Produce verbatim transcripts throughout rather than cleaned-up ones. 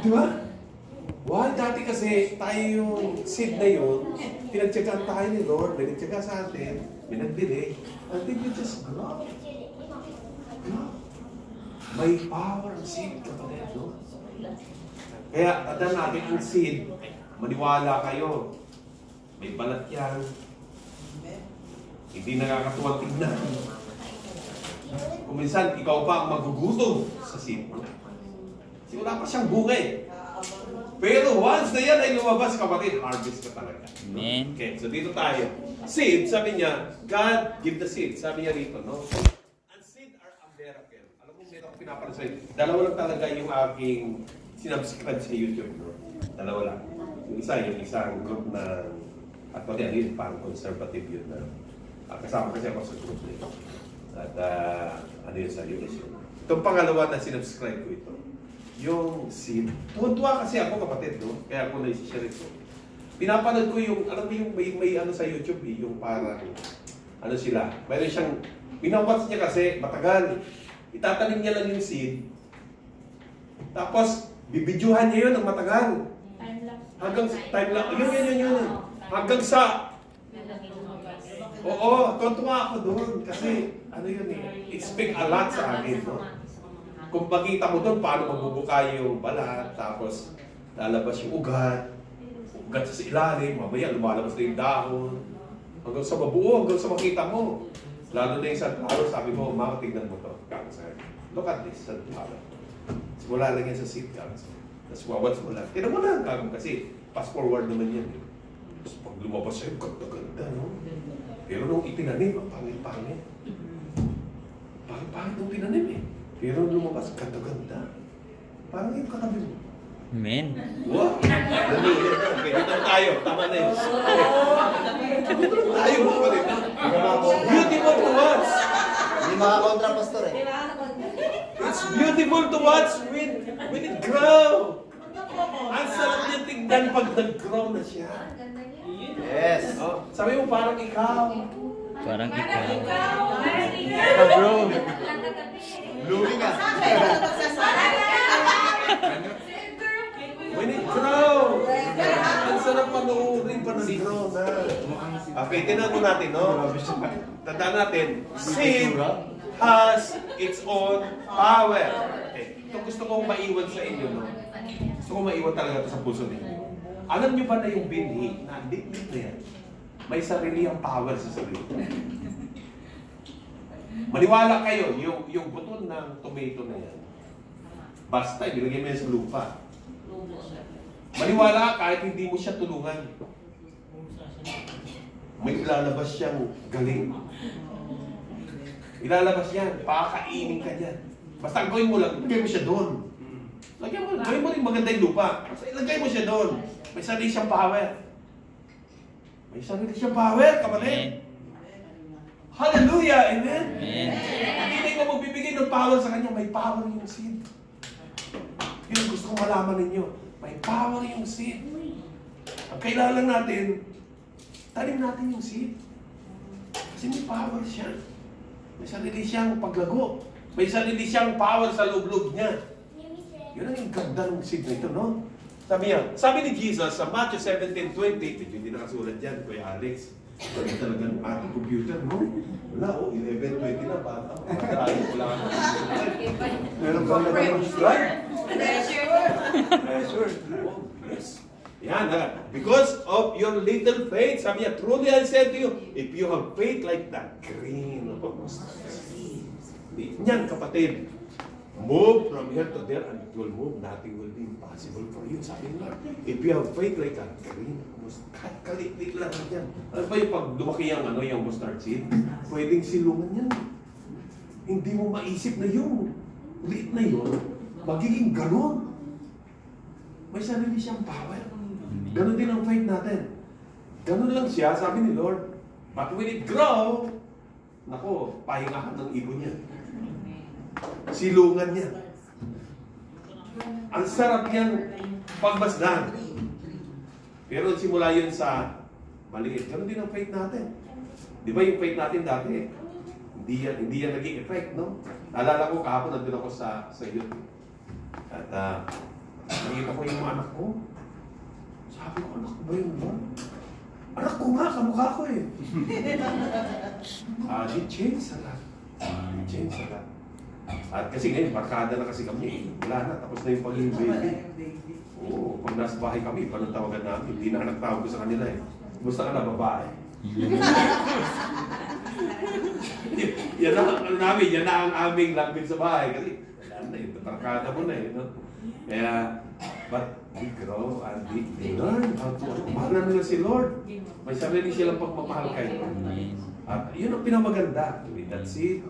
Di ba? Why? Dati kasi tayo yung seed na yun, pinagtsagaan tayo ni Lord, pinagtsaga sa atin, pinagdilig, until you just grow. Grow. May power ang seed, kapatid, no? Kaya, tandaan natin ang seed, maniwala kayo, may balat yan, hindi nakakatuwang tignan. Kung minsan, ikaw pa ang magugutom sa seed mo. Kasi wala pa siyang bungay. Pero once na yan ay lumabas, kapatid, harvest ka talaga. Amen. Okay, so dito tayo. Seed, sabi niya, God give the seed. Sabi niya rito, no? And seed are a miracle. Alam mo, meron akong pinapala sa'yo. Dalawa lang talaga yung aking sinubscribe sa YouTube, no? Dalawa lang. Yung isa, yung isang group na, at pati ano yun, parang conservative yun na. Uh, kasama kasi ako sa group nito. At uh, ano yun sa U S yun. Itong pangalawa na sinubscribe ko ito. Yung seed. Tuwan-tuwa kasi ako, kapatid, no? Kaya ako na-share ito. Pinapanood ko yung, alam mo yung may, may ano sa YouTube, eh, yung parang, ano sila, mayroon siyang, pinawatch niya kasi, matagal. Itatanim niya lang yung seed. Tapos, bibidyuhan niya yun ng matagal. Hanggang, time lang, yun, yun, yun, yun. Hanggang sa, oo, tuwan-tuwa ako doon. Kasi, ano yun eh, it speak a lot sa akin, no? Kung makita mo doon, paano mabubuka yung balat, tapos lalabas yung ugat, ugat sa ilalim, mamaya lumalabas na yung dahon, hanggang sa mabuo, hanggang sa makita mo. Lalo na yung sunflower, sabi mo, mama, tignan mo to. Look at this, sunflower. Simula lang yan sa seed, tapos wawats mo lang. Tignan mo lang, kasi fast forward naman yan. Tapos pag lumabas siya, ganda-ganda, no? Pero nung itinanim, ang pangit-pangit. Pangit-pangit nung tinanim eh. Pero lumabas, ganda-ganda. Parang yung katabi mo. Amen. Wow! Okay, dito tayo. Tama na yun. Dito tayo mo pa rin. Beautiful to watch. Hindi makakontra, pastor eh. It's beautiful to watch when, when it grow. Ang sarap niya tignan pag nag-grow na siya. Yes. Oh, sabi mo parang ikaw. Parang ikaw. Ikaw, bro. Blooming ka. When it grow. Ang sarap panoorin pa nag-grow na. Okay, tinan mo natin, no? Tandaan natin, seed has its own power. Okay, ito gusto kong maiwan sa inyo, no? Gusto kong maiwan talaga ito sa puso ninyo. Alam nyo ba na yung binhi, na deep-deep na yan, may sarili ang power sa sarili. Maniwala kayo, yung, yung buton ng tomato na yan, basta ilagay mo yan sa lupa. Maniwala kahit hindi mo siya tulungan. May ilalabas siyang galing. Ilalabas yan, pakakainin ka dyan. Basta gawin mo lang, ilagay mo siya doon. Lagyan mo, gawin mo rin maganda yung lupa. Basta ilagay mo siya doon. May sarili siyang power. May sarili siyang power, kapatid. Hallelujah! Amen? Amen. Hindi ko magbibigay ng power sa kanya, may power yung seed. Yun gusto kong malaman ninyo. May power yung seed. Ang kailangan natin, tanim natin yung seed. Kasi may power siya. May sarili siyang paglago. May sarili siyang power sa loob-loob niya. Yun ang yung ganda ng seed na ito, no? Sabi niya, sabi ni Jesus sa Matthew seventeen twenty, medyo hindi nakasulat dyan, Kuya Alex. Wala talagang ating computer, no? Wala, oh, eleven twenty na, bata. Marami, wala ka na. Meron ba na yung slide? Pressure. Pressure. Oh, yes. Yan, ha? Because of your little faith, sabi niya, truly I said to you, if you have faith like that, green of a mustard seed. Yan, kapatid. Move from here to there and it will move. Nothing will be impossible for you. Sabi niya, if you have faith like a green mustard, kahit kalit-lit lang yan. Ano ba yung pag lumaki yung, ano, yung mustard seed? Pwedeng silungan yan. Hindi mo maisip na yung liit na yun, magiging ganon. May sarili siyang power. Ganon din ang faith natin. Ganon lang siya, sabi ni Lord. But when it grow, nako, pahingahan ng ibon niya. Silungan niya. Ang sarap niyang pagmasdan. Pero simula yun sa maliit. Ganon din ang faith natin. Di ba yung faith natin dati? Hindi yan, hindi yan naging effect, no? Naalala ko kahapon, nandun ako sa, sa youth. At uh, nakita ko yung mga anak ko. Sabi ko, anak ko ba yun ba? Anak ko nga, kamukha ko eh. Ah, uh, it changed a lot. It changed a lot. At kasi ngayon, barkada na kasi kami. Wala na, tapos na yung pagiging baby. Oo, pag nasa bahay kami, paano tawagan namin? Hindi na nagtawag ko sa kanila eh. Gusto ka na babae. Yan na, ano namin, yan na ang aming language sa bahay. Kasi, wala na yun, barkada mo na eh. No? Kaya, but we grow and we, we learn how to, mahalan nila si Lord. May sarili silang pagmamahal kay Lord. At yun ang pinamaganda. That's it.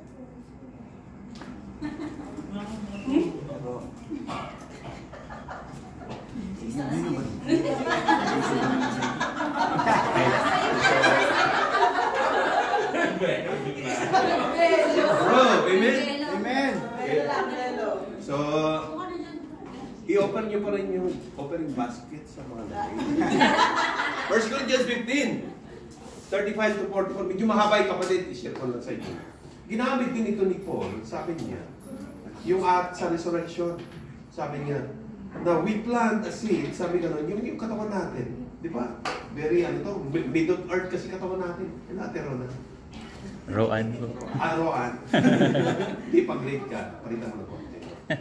Bro, amen? Amen. So, i-open nyo pa rin yung offering basket sa mga lagay. First Corinthians fifteen, thirty-five to forty-four. Medyo mahaba yung kapatid, i-share ko lang sa inyo. Ginamit din ito ni Paul, sabi niya, yung at sa resurrection, sabi niya, na we plant a seed, sabi gano'n, yung, yung katawan natin, di ba? Very, ano to, mid of earth kasi katawan natin. Yung natero na. Roan. Ah, Roan. Di pag-grade ka, palitan mo na konti.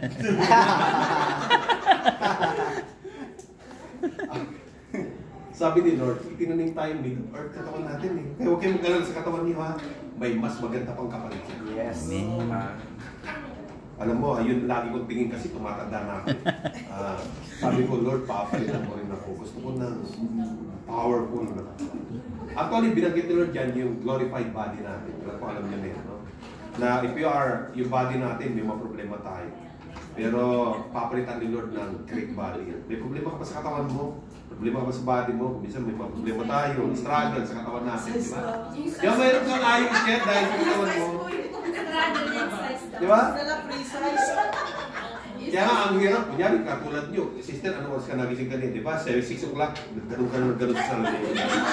Sabi ni Lord, itinanim tayo mid of earth katawan natin eh. Kaya huwag kayong mag-alala sa katawan niyo ha. May mas maganda pang kapalit siya. Yes. Uh, alam mo, ayun lagi kong tingin kasi tumatanda na ako. Uh, sabi ko, Lord, papalitan mo rin ako. Gusto ko ng powerful na. Actually, binanggit ni Lord dyan yung glorified body natin. Wala ko alam niya na yun. No? Na if you are, yung body natin, may mga problema tayo. Pero papalitan ni Lord ng great body. May problema ka pa sa katawan mo, problema ka pa sa body mo, minsan may mga problema tayo, struggle sa katawan natin, di ba? Kaya mayroon kang ayos share dahil sa katawan mo. Di ba? Kaya nga, ang hirap, kunyari, katulad nyo, sister, ano oras ka nagising kanina, di ba? six o'clock, nagtanong ka na nagtanong sa sarili.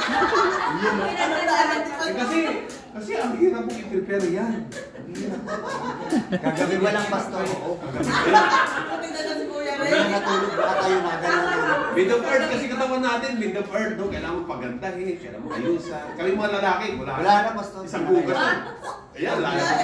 Eh, kasi, kasi ang hirap mo i-prepare yan. Ang hirap. Kagabi ba lang, pastor? Oo, kagabi. Kaya natulog ba tayo mga ganun? Mid of earth kasi katawan natin, mid of earth, no? Kailangan mo pagandahin, kailangan mo ayusan. Kami mga lalaki, wala, wala na, pastor. Isang bukas na. Ayan, lalo na.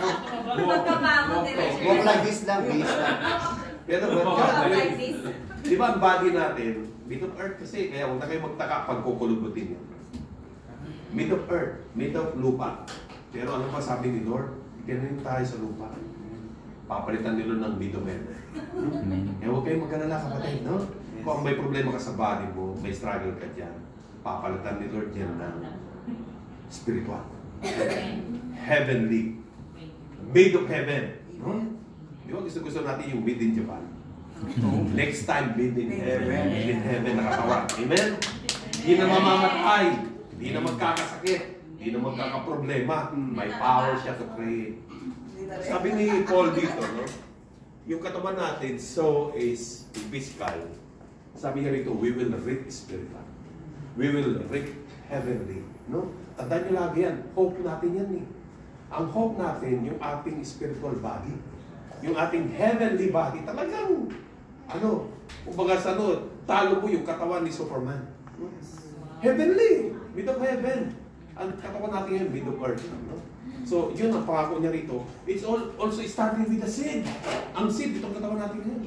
Walk like this lang, base lang. Pero, di ba ang body natin, mid of earth kasi, kaya huwag na kayo magtaka pag kukulubutin yun. Mid of earth, mid of lupa. Pero ano pa sabi ni Lord? Ikinanin tayo sa lupa. Papalitan nila ng mid of earth. Kaya huwag kayong mag-alala kapatid, no? Kung may problema ka sa body mo, may struggle ka dyan, papalitan ni Lord yan ng spiritual. Heavenly. Made of heaven. No? Di ba gusto-gusto natin yung made in Japan? Next time, made in heaven. Made in heaven nakatawa. Amen? Hindi na mamamatay. Hindi na magkakasakit. Hindi na magkakaproblema. May power siya to create. Sabi ni Paul dito, no? Yung katawan natin, so is physical. Sabi niya rito, we will reap spiritual. We will reap heavenly. No? Tandaan niyo lagi yan. Hope natin yan eh. Ang hope natin, yung ating spiritual body. Yung ating heavenly body. Talagang, ano, kumbaga sa ano, talo mo yung katawan ni Superman. Heavenly. Mid of heaven. Ang katawan natin yan, mid of earth. No? So, yun ang pangako niya rito. It's all, also starting with the seed. Ang seed, itong katawan natin yan.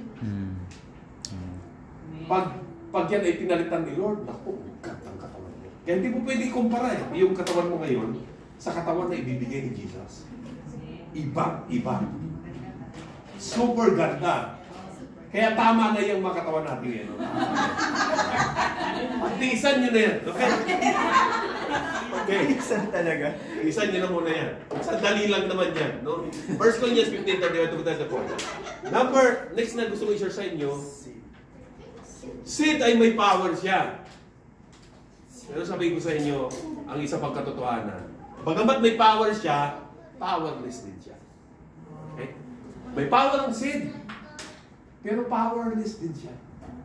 Pag, pag yan ay pinalitan ni Lord, naku, gandang katawan niya. Kaya hindi mo pwede kumpara eh, yung katawan mo ngayon sa katawan na ibibigay ni Jesus. Iba, iba. Super ganda. Kaya tama na yung mga katawan natin yan. No? Pagtiisan nyo na yan. Okay? Okay. Isan talaga. Isan nyo na muna yan. Sandali lang naman yan. No? First Corinthians fifteen, thirty-one to thirty-four. Number, next na gusto ko i-share sa inyo, seed ay may power siya. Pero sabihin ko sa inyo, ang isa pang katotohanan, bagamat may power siya, powerless din siya. Okay? May power ang seed, pero powerless din siya.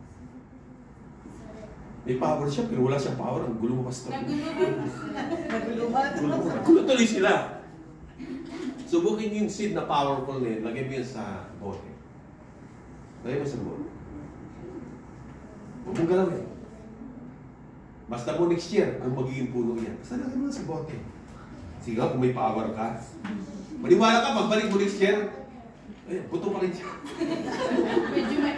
May power siya, pero wala siyang power. Ang gulo mo, pastor. Naguluhan. Gulo tuloy sila. Subukin yung seed na powerful na yun. Lagay mo yun sa bote. Lagay mo sa bote. Huwag mong galawin. Basta mo next year, kung magiging puno yan. Basta lagyan mo na sa bote. Sige, kung may power ka. Maniwala ka, pagbalik mo next year, eh, buto pa rin siya. Medyo may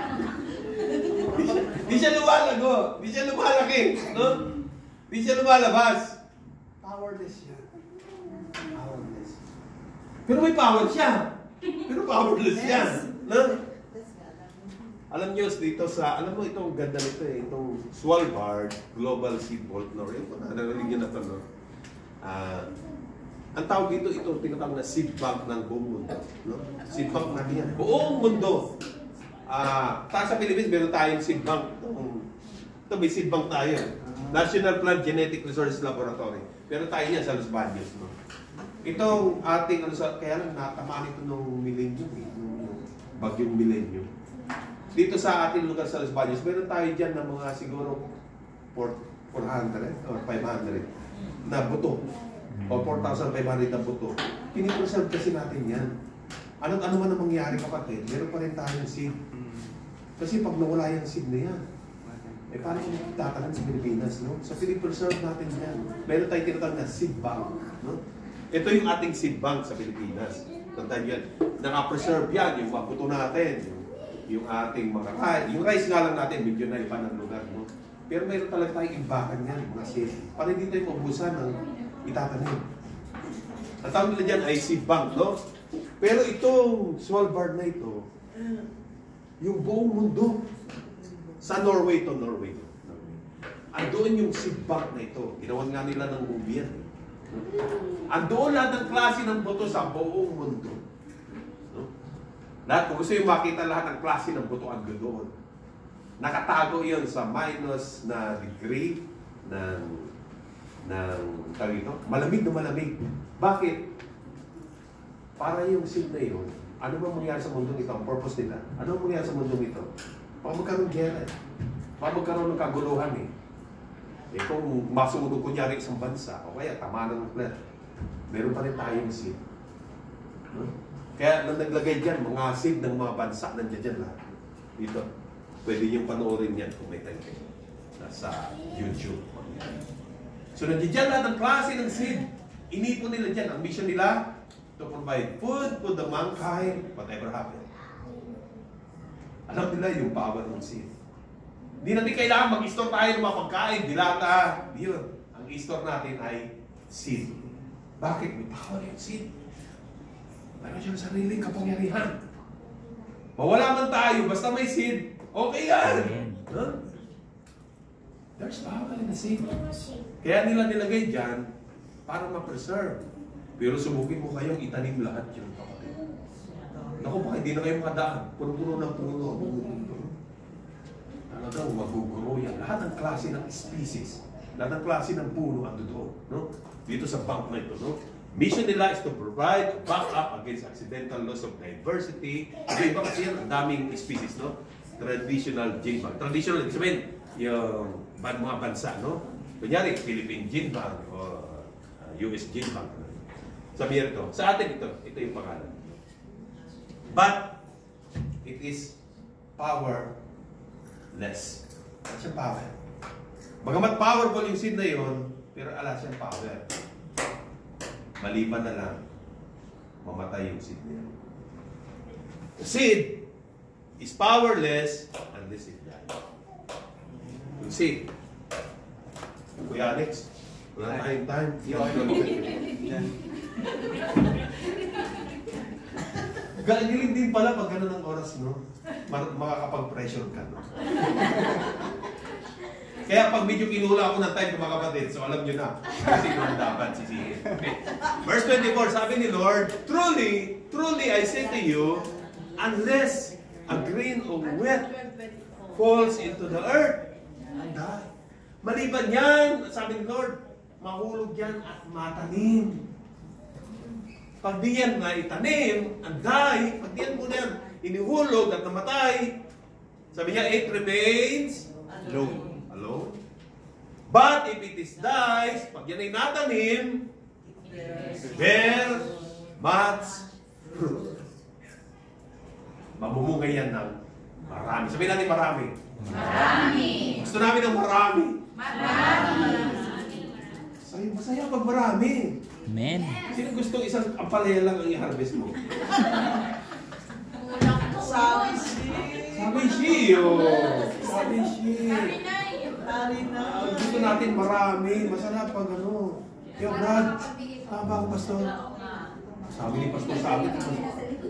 Di siya lumalago. Di siya lumalaki. No? Di siya lumalabas. Powerless siya. Powerless. Pero may power siya. Pero powerless siya. No? Alam nyo, dito sa, alam mo itong ganda nito eh, itong Svalbard Global Seed Vault, no? Yung narinig nyo na ito, no? Ah, ang tawag dito, ito tinatawag na seed bank ng buong mundo. No? Seed bank natin yan. Buong mundo. Ah, tayo sa Philippines, meron tayong seed bank. Ito, may seed bank tayo. National Plant Genetic Resources Laboratory. Pero tayo yan sa Los Baños. No? Itong ating, ano sa, kaya lang natamaan ito nung millennium, eh, nung bagyong millennium. Dito sa ating lugar sa Los Baños, meron tayo dyan ng mga siguro four hundred or five hundred na buto. O four thousand five hundred na buto. Pinipreserve kasi natin yan. Ano't ano man ang mangyari, kapatid, meron pa rin tayong seed. Kasi pag nawala yung seed na yan, eh paano kung tatanan sa Pilipinas, no? So pinipreserve natin yan. Meron tayong tinatawag na seed bank, no? Ito yung ating seed bank sa Pilipinas. Tandaan yan. Naka-preserve yan, yung mga buto natin, yung yung ating mga rice. Yung rice nga lang natin, medyo na iba ng lugar, no? Pero mayroon talaga tayong imbakan yan, mga seed. Para hindi tayo paubusan ng itatanim. Ang tawag nila dyan ay seed bank, no? Pero itong Svalbard na ito, yung buong mundo, sa Norway to Norway. Andoon yung seed bank na ito. Ginawan nga nila ng movie yan. Andoon lahat ng klase ng buto sa buong mundo. Lahat, kung gusto yung makita lahat ng klase ng buto ang doon. Nakatago yun sa minus na degree ng ng tawag ito, malamig na malamig. Bakit? Para yung seed na yun, ano ba mangyari sa mundo nito? Ang purpose nila. Ano ba mangyari sa mundo nito? Para magkaroon gera. Para magkaroon ng kaguluhan eh. Eh kung masunog kunyari isang bansa, o kaya tama ng plan, meron pa rin tayong seed. No? Kaya nang naglagay dyan, mga seed ng mga bansa, nandiyan dyan lahat. Dito. Pwede niyong panoorin yan kung may time kayo. Nasa YouTube. So nandiyan dyan lahat ng klase ng seed. Inipon nila dyan. Ang mission nila, to provide food to the mankind, whatever happened. Alam nila yung power ng seed. Hindi natin kailangan mag-store tayo ng mga pagkain, dilata. Yun. Ang i-store natin ay seed. Bakit? May power yung seed. Meron siyang sariling kapangyarihan. Mawala man tayo, basta may seed, okay yan. Huh? There's power in the seed. Kaya nila nilagay dyan para ma-preserve. Pero subukin mo kayong itanim lahat yun, kapatid. Naku, baka hindi na kayo makadaan. Puno-puno ng puno. Talagang maguguro yan. Lahat ng klase ng species, lahat ng klase ng puno ando doon. No? Dito sa bank na ito. No? Mission nila is to provide backup against accidental loss of diversity. Iba kasi yan, ang daming species, no? Traditional gene bank. Traditional, ibig sabihin, yung mga bansa, no? Kunyari, Philippine Gene Bank o uh, U S Gene Bank. Sabihin ito. Sa atin ito, ito yung pangalan. But, it is powerless. Wala siyang power. Bagamat powerful yung seed na yun, pero ala siyang power. Maliban na lang, mamatay yung seed niya. The seed is powerless unless it dies. Yung seed. Kuya Alex, wala tayong time. Galing din pala pag gano'n ang oras, no? Makakapag-pressure ka, no? Kaya pag medyo kinula ako ng time ng mga kapatid, so alam nyo na, kasi kung dapat sisihin. Okay. Verse twenty-four, sabi ni Lord, Truly, truly I say to you, unless a grain of wheat falls into the earth, and die. Maliban yan, sabi ni Lord, mahulog yan at matanim. Pag di yan na itanim, and die, pag di yan mo yan inihulog at namatay, sabi niya, it remains alone. Alone. But if it is dies, pag yan ay natanim, bear much fruit. Mamumungay yan ng Marami. Sabihin natin marami. Marami. Gusto namin ng marami. Marami. Sabi, masaya pag marami. Amen. Sino gusto isang ampalaya lang ang i-harvest mo? Kulang po. Sabi Sabi siya. Sabi siya. Tari na. Gusto natin marami. Masarap pag ano. Kaya Brad, tama ako pastor. Sabi ni pastor, sabi ni pastor.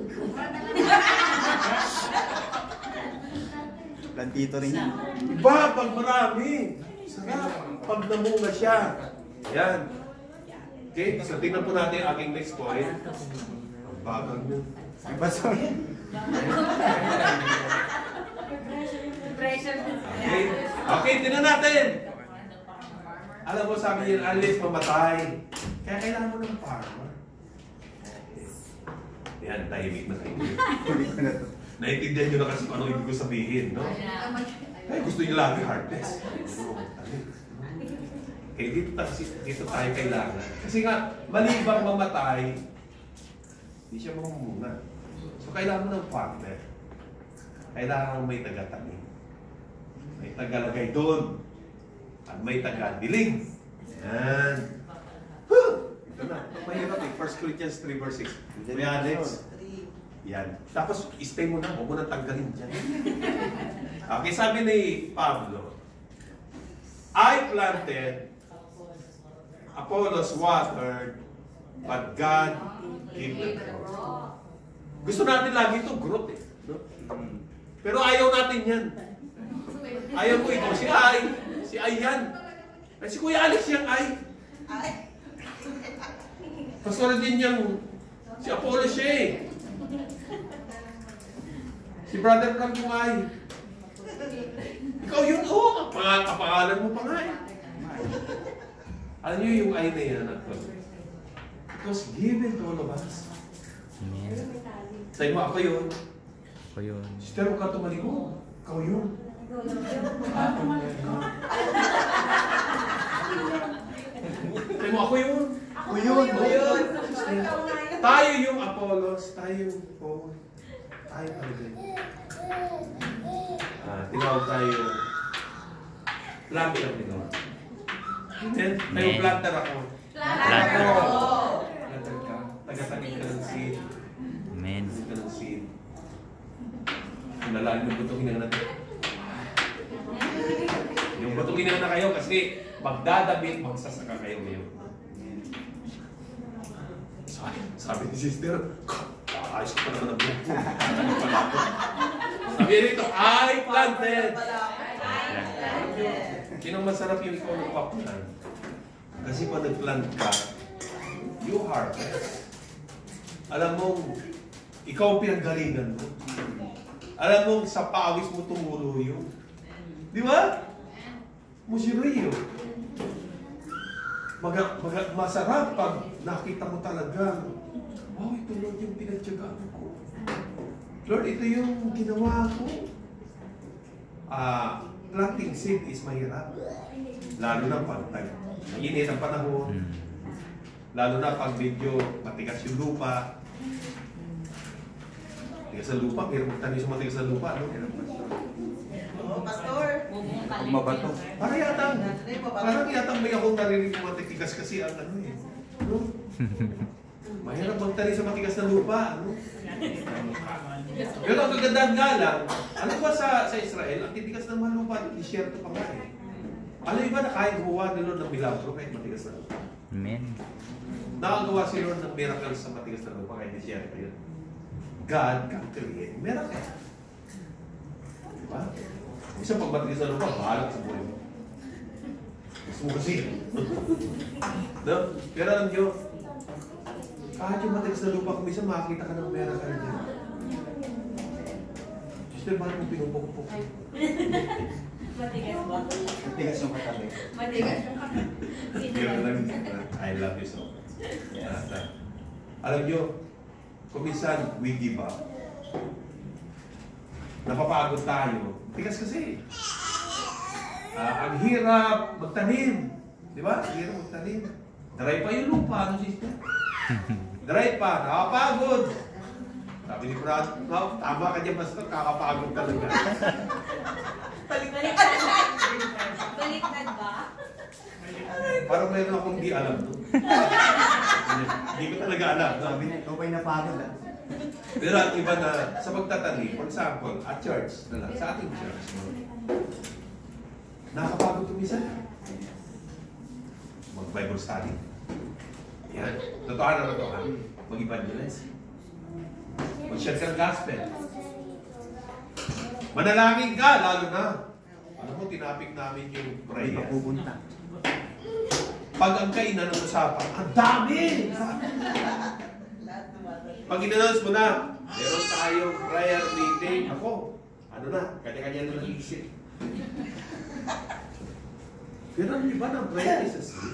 Plantito rin yan. Iba pag marami. Sarap. Pag namunga siya. Yan. Okay, so tingnan po natin ang aking next point. Ang bagal nyo. Iba sorry. Okay? Okay, tingnan natin. Alam mo, sabi niya, alis, mamatay. Kaya kailangan mo ng farmer. Yan, tahimik na kayo. Huli ko na to. Naintindihan nyo na kasi kung ano ibig ko sabihin, no? Ay, gusto nyo lagi harvest. Okay, dito, dito tayo kailangan. Kasi nga, malibang mamatay, hindi siya mamumuna. So, kailangan mo ng partner. Kailangan may taga-tanim. May tagalagay doon. At may taga-dilig. Yan. Huh! Ito na. Ito mahirap eh. First Corinthians three verse six. May Alex. Yan. Tapos, stay mo na. Huwag mo na tanggalin dyan. Okay, sabi ni Pablo, I planted, Apollos watered, but God gave the growth. Gusto natin lagi ito, growth eh. No? Pero ayaw natin yan. Ayaw ko ito. Si Ay. Si Ay yan. Ay, si Kuya Alex yan, Ay. Pastor din yung si Apollos siya eh. Si Brother Frank yung Ay. Ikaw yun, oh. Kapang kapangalan mo pa nga eh. Alam niyo yung ay na yan, anak ko. It was given to all of us. Amen. Sabi mo, ako yun. Ako yun. Sister, huwag ka tumaliko. Ikaw yun. Sabi mo, ako yun. Ako yun. Ako yun. Tayo yung Apollos, tayo yung Paul. Tayo talaga yun. Ah, tinawag tayo yung planter nito. Then, may planter ako. Planter. Planter ka. Taga-tanim ka ng seed. Amen. Taga ka ng seed. Kung nalalim yung butong hinang natin. Yung butong hinang na kayo kasi magdadabit, magsasaka kayo ngayon. Sabi, sabi ni sister, ayos ko pa naman ang buhok ko. Ano pala ako? Sabi rito, I planted. Kinang masarap yung ikaw nagpa-plant. Kasi pag nag-plant ka, you harvest. Alam mo, ikaw ang pinanggalingan mo. Alam mo, sa pawis mo tumulo yun. Di ba? Musiriyo. Maga, maga, masarap pag nakita mo talaga, wow, ito Lord yung pinagtyagaan ko. Lord, ito yung ginawa ko. Ah, planting seed is mahirap. Lalo na pag mainit ang panahon. Hmm. Lalo na pag medyo matigas yung lupa. Matigas sa lupa, pero magtanim sa matigas sa lupa, no? Oo, pastor. Kung mabato. Para yata, parang yata may akong narinig yung matigas kasi ang ano eh. No? Mahirap magtanim sa matigas na lupa, no? Pero ang kagandahan nga lang, ano ba sa, sa Israel, ang titigas ng mga lupa, disyerto pa nga eh. Alam niyo ba na kahit gumawa ni Lord ng milagro kahit matigas na lupa? Amen. Nakagawa si Lord ng miracles sa matigas na lupa kahit disyerto yun. God can create miracle. Diba? Isa pag matigas na lupa, bahala sa buhay mo. Gusto mo kasi. No? Pero alam niyo, kahit yung matigas na lupa, kung minsan makakita ka ng miracle niya. Sister, bakit mo pinupukpuk? Matigas mo. Matigas yung katabi. Matigas yung Pero lang, I love you so much. Yes. At, uh, alam nyo, kung minsan we give up, napapagod tayo. Tigas kasi. Uh, ang hirap magtanim. Di ba? Ang hirap magtanim. Dry pa yung lupa, ano sister? Dry pa, nakapagod. Sabi ni Brad, no, tama ka dyan basta, kakapagod talaga. Baliktad. Baliktad ba? Parang meron akong hindi alam. No? Hindi ko talaga alam. No? Sabi niya, ikaw ba'y napagod ah? Pero ang iba na, sa pagtatanim, for example, at church na lang, sa ating church, no? Nakakapagod tumisan. Mag-Bible study. Yan. Totoo na totoo. Mag-evangelize. Mag-share ka ng gospel. Manalangin ka, lalo na. Alam mo, tinapik namin yung May prayer. papupunta. Pag ang kainan ng usapan, ang dami! Pag in-announce mo na, meron tayong prayer meeting. Ako, ano na, kanya-kanya na nag-iisip. Pero ang iba ng prayer is a sin.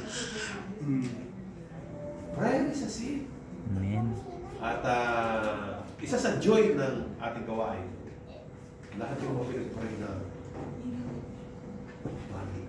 Prayer is a sin. Amen. At uh, isa sa joy ng ating gawain, lahat yung mga pinag-pray na mali.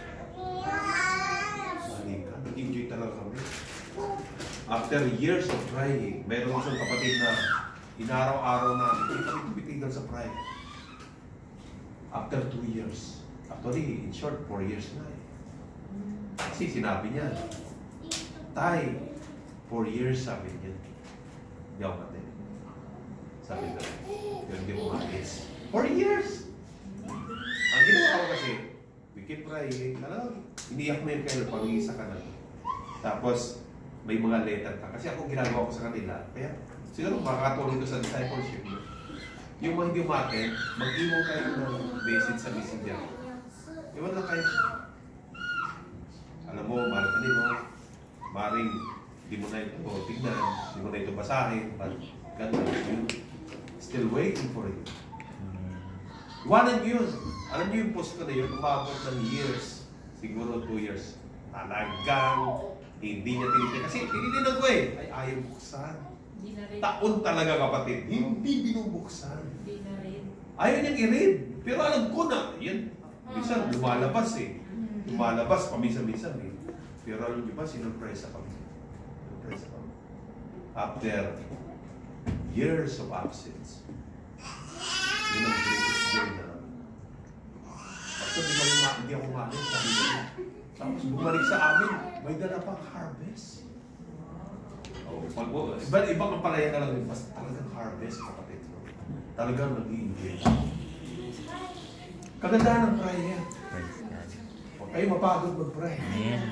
Mali ka. Nag-enjoy talaga kami. After years of praying, mayroon isang kapatid na inaraw-araw namin, hindi kami tumitigan sa prayer. After two years. Actually, in short, four years na eh. Kasi sinabi niya, Tay, four years sabi niya. Hindi ako pati. Sabi ko, pero hindi mo matis. Four years! Ang ginawa ko kasi, we keep praying, alam, iniyak na yun kayo, pag-iisa ka na. Tapos, may mga letter ka. Kasi ako ginagawa ko sa kanila. Kaya, siguro makakatulong ko sa discipleship. Yung mga hindi umaten, mag-iwan kayo ng message sa messenger. Iwan lang kayo. Alam mo, mahal ka nilo. Maring, hindi mo na ito tignan, hindi mo na ito basahin, but God loves you. Still waiting for you. Iwanan nyo yun. Alam nyo yung post ko na yun, umabot ng years, siguro two years. Talagang hindi niya tinitin. Kasi tinitin ko eh, ay ayaw buksan. Taon talaga kapatid, hindi binubuksan. Ayaw niyang i-read. Pero alam ko na, yan, minsan lumalabas eh. Lumalabas, paminsan-minsan eh. Pero alam niyo ba, sinurpresa kami. Sinurpresa kami. After years of absence, yun ang greatest joy na. Basta di kami ma- hindi ako malis, sabi niya. Tapos bumalik sa amin, may dala pang harvest. Oh, pag, iba, ibang ang palaya na lang yun, basta talagang harvest, kapatid. No? Talagang nag-i-enjoy. Kagandahan ng prayer. Praise God. Huwag kayo mapagod mag-pray. Amen.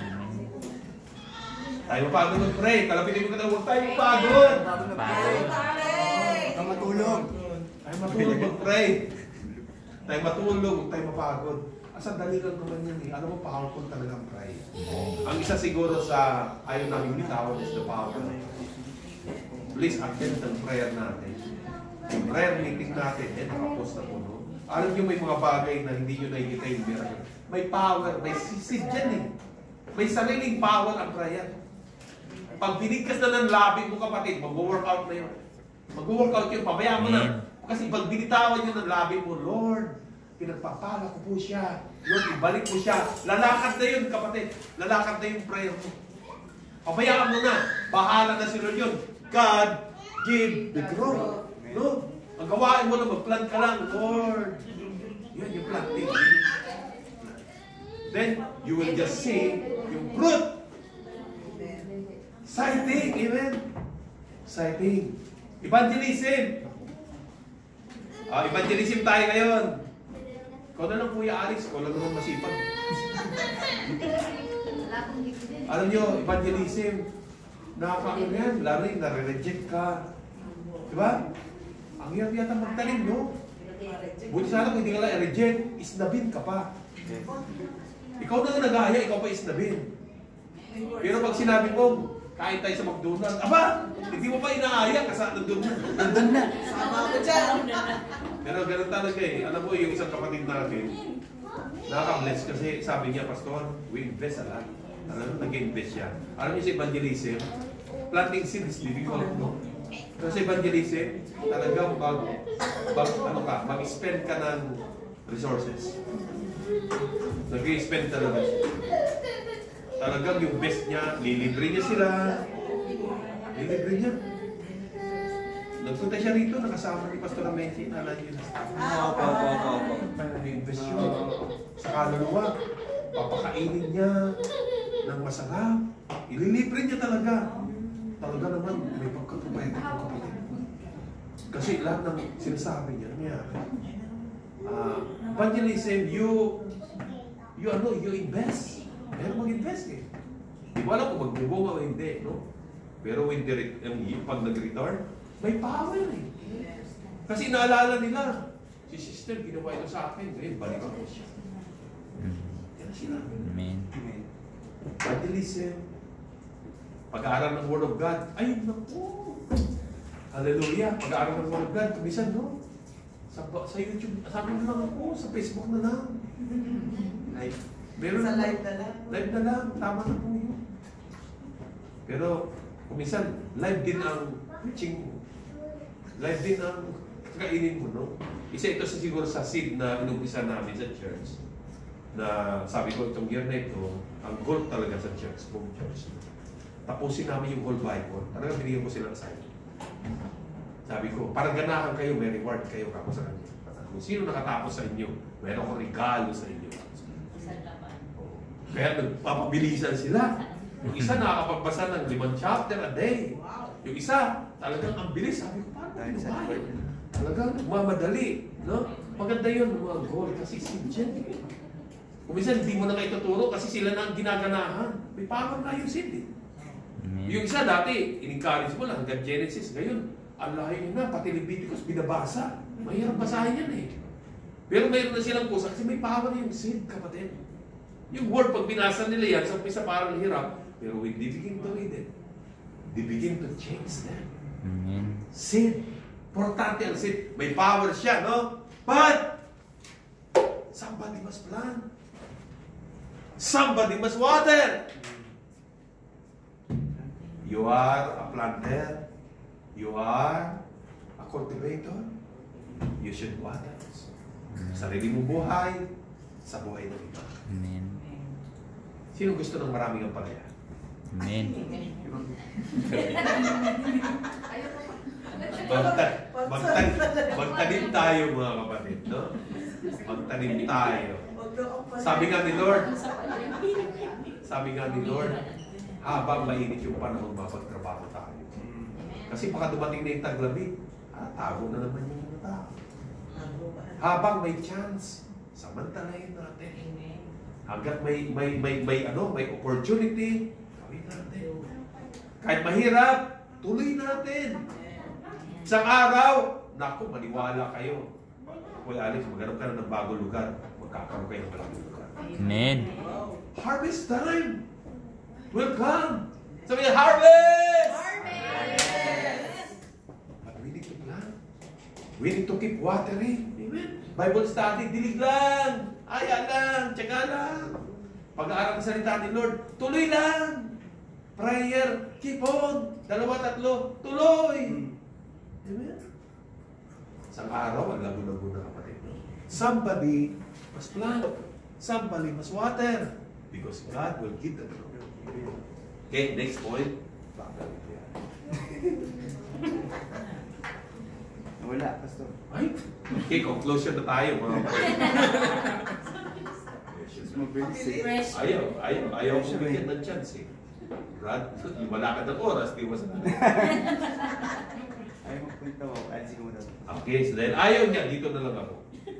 Tayo mapagod mag-pray. Kalapitin ko ka na, huwag tayo mapagod. Pagod. Huwag kang matulog. Tayo matulog mag-pray. Tayo matulog, huwag tayo mapagod. Asa dali lang naman yun eh. Alam mo, powerful talaga ang prayer. Ang isa siguro sa ayaw namin bitawan is the power. Please attend ang prayer natin. Yung prayer meeting natin, eh, nakapost na po, no? Alam nyo, may mga bagay na hindi nyo nakikita yung miracle. May power, may sisid dyan eh. May sariling power ang prayer. Pag binigkas na ng labi mo, kapatid, mag-workout na yun. Mag-workout yun, pabayaan mo na. Kasi pag binitawan nyo ng labi mo, Lord, pinagpapala ko po siya. Lord, ibalik mo siya. Lalakad na yun, kapatid. Lalakad na yung prayer mo. Pabayaan mo na. Bahala na si Lord yun. God, give the growth. No? Ang gawain mo na, mag-plant ka lang, Lord. Yan, yung planting. Then, you will just see yung fruit. Sighting, amen? Sighting. Evangelism. Ah, evangelism tayo ngayon. Ikaw na lang, Kuya Alex. Ikaw lang naman masipag. Alam nyo, evangelism. Nakakakil yan. Lalo yung nare-reject ka. Diba? Ang hirap yata magtalim, no? Buti sana kung hindi ka lang i-reject, isnabin ka pa. Ikaw na nga nag-aaya, ikaw pa isnabin. Pero pag sinabi mo, kain tayo sa McDonald's, aba! Hindi mo pa inaaya kasi nandun na. Nandun na. Sama ko dyan. Pero ganun talaga eh. Alam mo, yung isang kapatid natin, nakaka-bless kasi sabi niya, Pastor, we invest a lot. Alam mo, nag-invest siya. Alam niyo sa evangelism, planting seed is difficult, no? Pero sa evangelism, talagang mag, mag, ano ka, mag-spend ka ng resources. Nag-spend talaga siya. Talagang yung best niya, lilibre niya sila. Lilibre niya. Nagpunta siya rito, nakasama ni Pastor Amensi, nalala niyo na. Opo, opo, opo. kaluluwa. Papakainin niya ng masarap. Ililibre niya talaga. Talaga naman, may pagkakapayat ang kapatid. Kasi lahat ng sinasabi niya, niya, uh, evangelism, you, you ano, you invest. Meron mag-invest eh. Di ba alam kung magbubunga o hindi, no? Pero when the, um, pag nag-return, may power eh. Kasi naalala nila, si sister, ginawa ito sa akin. Ngayon, balik ako siya. Yan sila. Amen. Evangelism, pag-aaral ng Word of God, ay, naku! Hallelujah! Pag-aaral ng Word of God, kumisan, no? Sa, sa YouTube, sabi na lang ako, sa Facebook na lang. Live. Meron Sa na, live na lang. Live na lang, tama na po yun. Pero, kumisan, live din ang preaching mo. Live din ang kainin mo, no? Isa ito sa siguro sa seed na inumpisa namin sa church. Na sabi ko, itong year na ito, ang goal talaga sa church, buong church. Tapusin namin yung whole Bible. Talagang binigyan ko sila sa inyo. Sabi ko, parang ganahan kayo, may reward kayo kako sa kanya. Kung sino nakatapos sa inyo, mayroon akong regalo sa inyo. Kaya nagpapabilisan sila. Yung isa nakakapagbasa ng limang chapter a day. Yung isa, talagang ang bilis. Sabi ko, paano kayo lumayan? Talagang mamadali. No? Maganda yun, mga goal. Kasi sinjent. Kung minsan, hindi mo na kayo tuturo kasi sila na ang ginaganahan. May power na yung sin eh. Yung isa dati, in-encourage mo lang hanggang Genesis. Ngayon, ang layo na, pati Leviticus, binabasa. Mahirap basahin yan eh. Pero mayroon na silang kusa kasi may power yung sin, kapatid. Yung word, pag binasa nila yan, sa umpisa parang hirap, pero when they begin to read it, they begin to change them. Amen. Sin. Importante ang sin. May power siya, no? But, somebody must plant. Somebody must water. You are a planter. You are a cultivator. You should water. Sarili mo buhay, sa buhay ng iba. Amen. Sino gusto ng maraming ang palaya? Amen. Magta- magta- magtanim tayo mga kapatid, no? Magtanim tayo. Sabi nga ni Lord, sabi nga ni Lord, habang mainit yung panahon, mapagtrabaho tayo. Kasi baka dumating na yung taglamig, ah, tago na naman yung mga tao. Habang may chance, samantalahin natin. Hanggat may, may, may, may, ano, may opportunity, gawin natin. Kahit mahirap, tuloy natin. Isang araw, naku, maniwala kayo. Kuya Alex, maghanap ka na ng bagong lugar, magkakaroon kayo ng bagong lugar. Amen. Harvest time will come. Sabi niya, harvest! Harvest! But we need to plant. We need to keep watering. Amen. Bible study, dilig lang. Aya lang, tiyaga lang. Pag-aaral ng salita ni Lord, tuloy lang. Prayer, keep on. Dalawa, tatlo, tuloy. Amen. Isang araw, ang lago-lago na kapatid. Somebody must plant. Somebody must water. Because God will give them. Okay, next point. Wala, pastor. Ay, okay, conclusion na tayo mga kapatid. Mabilis eh. Fresh. Ayaw, ayaw, ayaw kong bigyan ng chance eh. Brad, wala ka ng oras, di mo sa Ayaw magpunta mo. Alisin mo daw. Okay, so dahil ayaw niya, dito na lang ako.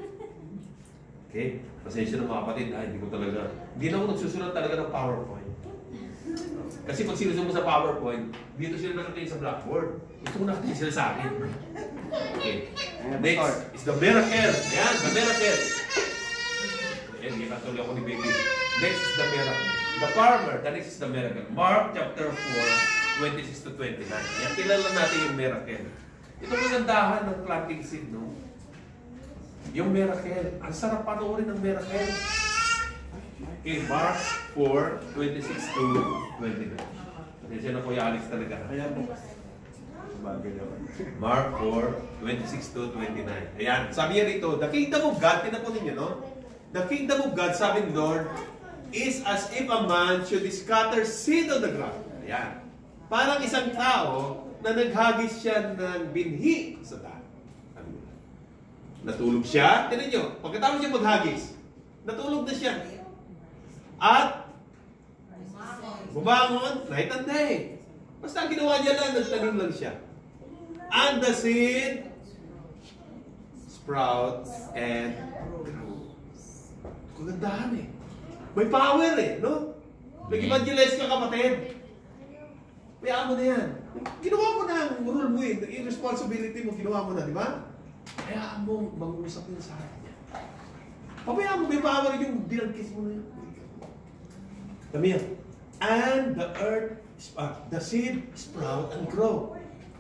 Okay, pasensya na mga kapatid, ah, hindi ko talaga, hindi na ako nagsusulat talaga ng PowerPoint. Kasi pag sinusunod mo sa PowerPoint, dito sila nakatingin sa blackboard. Gusto ko nakatingin sila sa akin. Okay, next is the miracle. Ayan, the miracle. Ayan, hindi natuloy ako ni baby. Next is the miracle. The farmer, the next is the miracle. Mark chapter four, twenty-six to twenty-nine. Ayan, kilala natin yung miracle. Ito ang kagandahan ng planting seed, no? Yung miracle. Ang sarap panoorin ng miracle. Okay, Mark four, twenty-six to twenty-nine. Kasi na Kuya Alex talaga. Kaya po. Bagay naman. Mark four, twenty-six to twenty-nine. Ayan, sabi niya rito, the kingdom of God, tinapo ninyo, no? The kingdom of God, sabi ni Lord, is as if a man should scatter seed on the ground. Ayan. Parang isang tao na naghagis siya ng binhi sa daan. Natulog siya, tinan nyo, pagkatapos siya maghagis, Natulog na siya. At bumangon, night and day. Basta ang ginawa niya lang, nagtanim lang siya. And the seed sprouts and grows. Kagandahan eh. May power eh, no? Nag-evangelize ka, kapatid. Kaya mo na yan. Ginawa mo na ang role mo eh. Yung responsibility mo, ginawa mo na, di ba? Kaya mo, mag-uusap yun sa akin niya. Pabayaan mo, may power yung dinagkis mo na yun. Kami yan. And the earth, uh, the seed sprout and grow.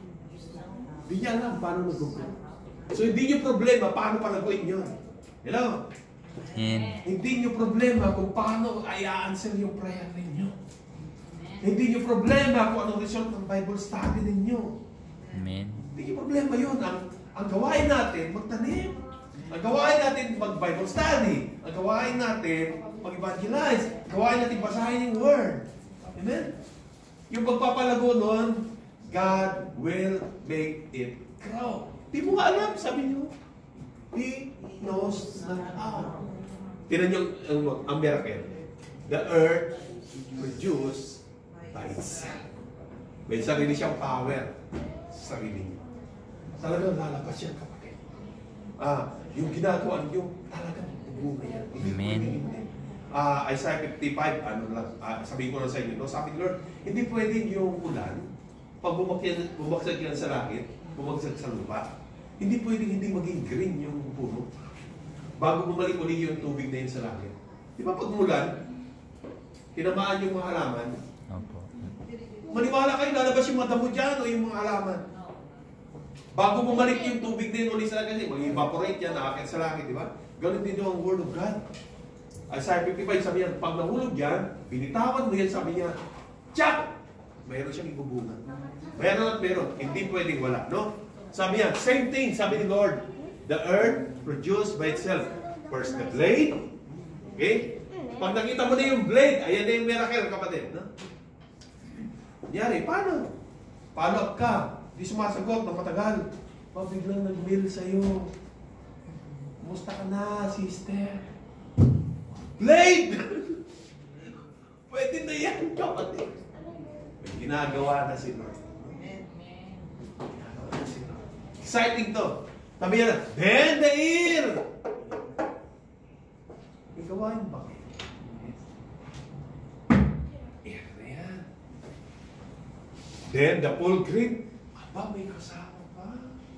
Hindi niya alam paano nag-grow. So hindi niyo problema paano palaguin yun. Hello? Amen. Hindi niyo problema kung paano i-answer yung prayer ninyo. Hindi niyo problema kung anong result ng Bible study ninyo. Amen. Hindi niyo problema yun. Ang, ang gawain natin, magtanim. Ang gawain natin, mag-Bible study. Ang gawain natin, mag-evangelize. Ang gawain natin, basahin yung Word. Amen? Yung pagpapalago nun, God will make it grow. Di mo nga alam, sabi niyo. He knows not how. Tinan niyo ang, ang miracle. The earth produce by itself. May sarili siyang power sa sarili niyo. Talagang lalabas siya, kapatid. Ah, yung ginagawa niyo, talagang bumay yan. Amen. Ah, Isaiah fifty-five, ano lang, ah, sabihin ko lang sa inyo, no? Sabi ni Lord, hindi pwedeng yung ulan, pag bumakyan, bumaksag yan sa langit, bumagsak sa lupa, hindi pwedeng hindi maging green yung puno. Bago bumalik uli yung tubig na yun sa langit. Di ba pag mulan, tinamaan yung mga halaman, Opo. maniwala kayo, lalabas yung mga damo dyan o yung mga halaman. Bago bumalik yung tubig na yun uli sa langit, mag-evaporate yan, nakakit sa langit, di ba? Ganun din yung Word of God. Isaiah fifty-five, sabi niya, pag nahulog yan, binitawan mo yan, sabi niya, tsak! Mayroon siyang ibubunga. Mayroon at mayroon. Hindi pwedeng wala, no? Sabi niya, same thing, sabi ni Lord, the earth produced by itself. First the blade, okay? Pag nakita mo na yung blade, ayan na yung miracle, kapatid, no? Nangyari, paano? Follow up ka, di sumasagot ng matagal. Pag biglang nag-mail sa'yo, kumusta ka na, sister? Blade! Pwede na yan, kapatid. May ginagawa na si Lord. Ginagawa na si Lord. Exciting to. Sabi yan na, bend the ear! May gawain ba? Ear na yan. Then the full grip. Aba, may kasama pa.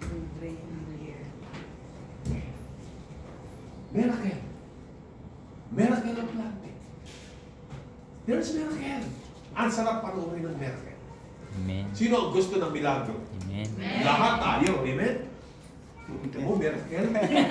Miracle. Miracle of planting. There's miracle. Ang sarap panoorin ng miracle. Amen. Sino ang gusto ng milagro? Amen. Lahat tayo. Amen? Ito mo, miracle.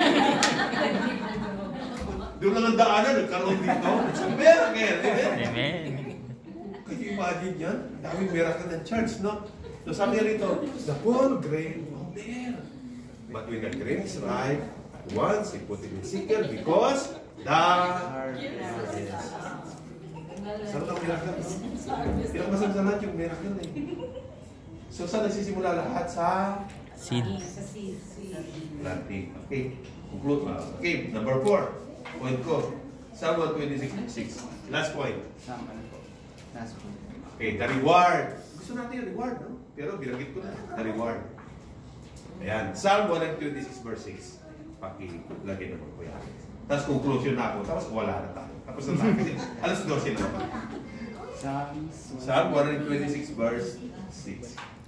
Doon lang ang daanan, nagkaroon dito. It's a miracle. Amen? Amen. Can you imagine yan? Daming miracle ng church, no? So sabi rito, the full grain of the air. But when the grain is ripe, at once he put it in sickle because the harvest. Sarap ang miracle, no? Pinakamasarap sa lahat yung miracle eh. So saan nagsisimula lahat? Sa Seed. planting. Okay. Conclude. Okay, number four. Point ko. Psalm one twenty-six six. Last point. Sama na po. Last po. Okay, the reward. Gusto natin yung reward, no? Pero binanggit ko na. The reward. Ayan. Psalm one twenty-six verse six. Pakilagay naman ko yan. Tapos conclusion na ako. Tapos wala na tayo. Tapos na tayo. Kasi alas twelve na. Psalms Psalm one twenty-six verse six.